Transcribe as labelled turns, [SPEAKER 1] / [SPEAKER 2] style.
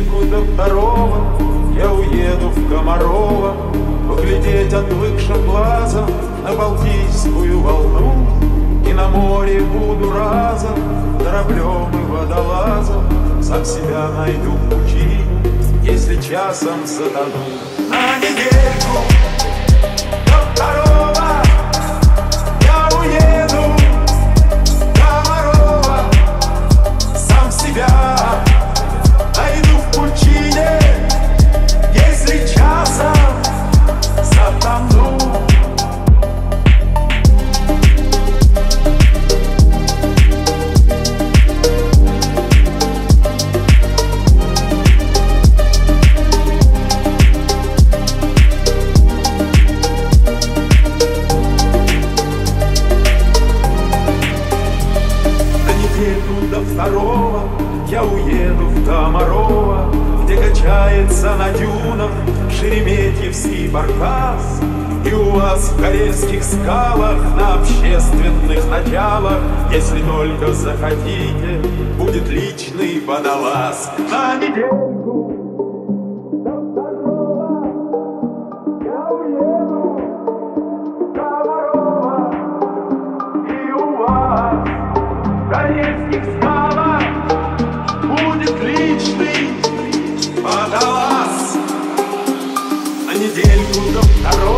[SPEAKER 1] недельку до второго я уеду в Комарово, поглядеть отвыкшим глазом на Балтийскую волну. И на море буду разом кораблем и водолазом, сам себя найду в пучине, если часом затону. На недельку до второго я уеду в Комарово, сам себя найду в пучине, если часом затону. До второго я уеду в Комарово, где качается на дюнах Шереметьевский баркас. И у вас в карельских скалах на общественных началах, если только захотите, будет личный водолаз. На недельку до второго я уеду в Комарово, и у вас в карельских скалах будет личный водолаз. На недельку до второго